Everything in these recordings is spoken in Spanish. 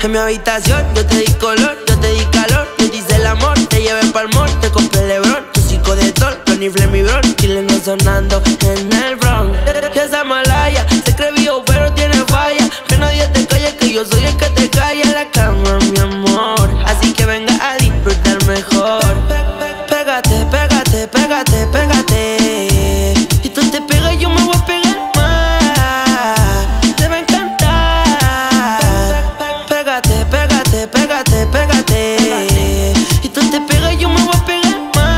En mi habitación yo te di color, yo te di calor, yo te hice el amor, te llevé pa'l mall, te compré Lebron, tu psico de tol, Tony Flame y Bron, Chile no sonando en el Bronx. Y esa malaya se cree vivo pero tiene falla, que nadie te calle, que yo soy el que te calla en la cama, mi amor. Así que venga a disfrutar mejor. Pégate, pégate, pégate, pégate. Si tú te pegas yo me voy a pegar más. Te va a encantar. Pégate, pégate, pégate, pégate. Si tú te pegas yo me voy a pegar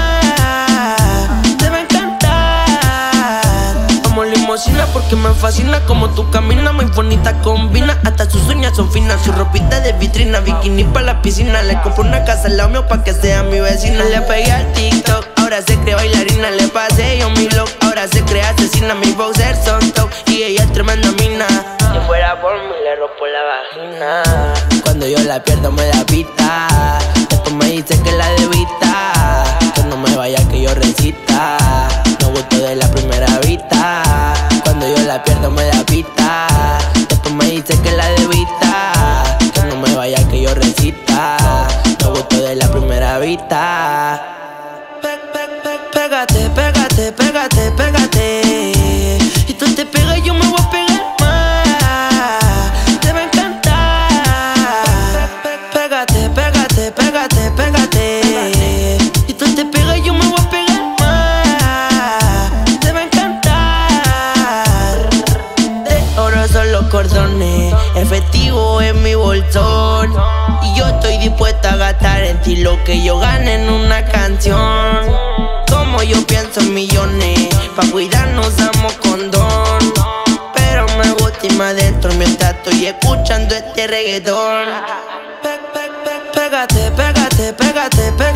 más. Te va a encantar. Como limosina porque me fascina como tú caminas, muy bonita combina. Hasta sus uñas son finas, su ropita de vitrina, bikini pa' la piscina. Le compré una casa al lado mío pa' que sea mi vecina. Le pegué al TikTok, ahora se cree bailarina. Le pasé yo mi look, ahora se cree asesina. Mis boxers son top y ella es tremenda mina. Si fuera por mí le rompo la vagina. Cuando yo la pierdo me da pita. Después me dice que la debita, que no me vaya que yo recita. No gusto de la primera vista. Cuando yo la pierdo me da pita. Después me dice que la debita, que no me vaya que yo recita. No gusto de la primera vista. Pégate, pégate, pégate, pégate. Si tú te pegas yo me voy a pegar más. Te va a encantar. Pégate, pégate, pégate, pégate. Si tú te pegas yo me voy a pegar más. Te va a encantar. De oro son los cordones, efectivo en mi bolsón. Y yo estoy dispuesta a gastar en ti lo que yo gane en una canción. Como yo pienso en millones, pa' cuidarnos damos condón. Pero me gusta irme adentro mientras estoy escuchando este reggaetón. Pégate, pégate, pégate, pégate.